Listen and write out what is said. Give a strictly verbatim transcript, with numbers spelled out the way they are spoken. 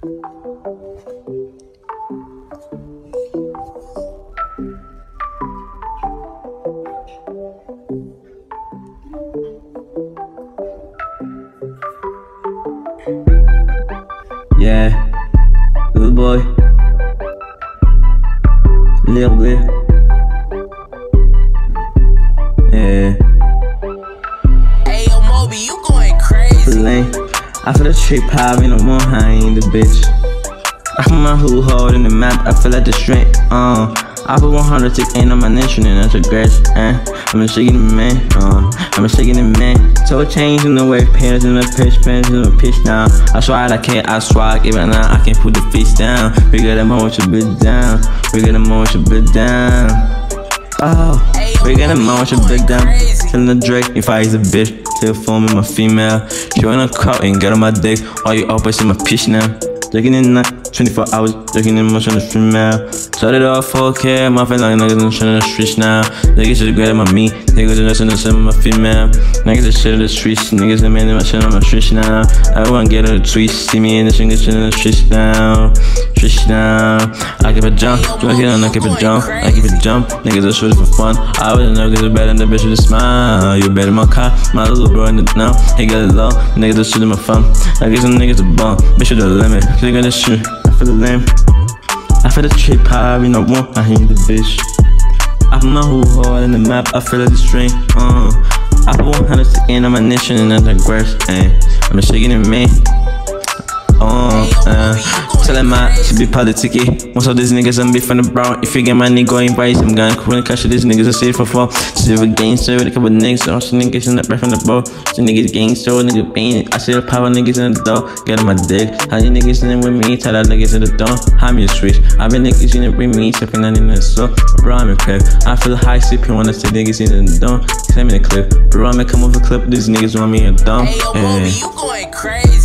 Yeah, good boy, little bit, yeah. Hey, yo, Moby, you going crazy? Lane. I feel the trip high, no more high in the bitch. I put my whole heart in the map, I feel like the strength, uh. I put one hundred tick in on my nation and that's a grass, eh. I'm a shaking the man, uh. I'm a shaking the man. So change in the way, pants in the pitch, pants in the pitch now. I swear I can't, I swear even now I can't put the face down. We got a moment to bit down. We got a moment to bit down. Oh, we got a moment to bit down. Tellin' the Drake, if I is a bitch, still forming my female. She wanna crowd and get on my dick. All you always in my pitch now. Looking in night, twenty-four hours, looking in much on the stream now. Started off four K, my friend like niggas in the streets now. Niggas just grab my meat, niggas just listen to some of my female. Niggas just shit in the streets, niggas that man in my shit on my streets now. Everyone get a tweet, see me in the shit, shit in the streets now. Streets now. I keep it jump, I keep it, I keep it jump, I keep it jump. Niggas just shoot it for fun. I was know niggas better than the bitch with a smile. You better my car, my little bro in it now. He got it low, niggas just shooting my phone. I get some niggas a bum, bitch with the limit. Click on this shit, I feel the lame. I feel the trip high, we not want, I hate the bitch. I put my whole heart in the map, I feel like the string, uh. I put one hundred in on my nation and that's like grass, eh. I'm shaking it, man. Uh, uh, tell my to be politic. Most of these niggas I'm be from the brown. If you get my nigga going price, I'm gonna cool cash these niggas are safe for fall. Silver gangster with a couple niggas, all some niggas in the back from the boat. Some niggas gangster, nigga pain. I see the power niggas in the door. Get on my dick. How you niggas in with me? Tell that niggas in the door. I'm your switch. I been niggas in the bring me, stepping on in the store. Bro, I'm a crib. I feel high sipping when I see niggas in the door. Send me the clip. Bro, I'm come over clip. These niggas want me a dumb. Hey, yo, Moby, you going crazy?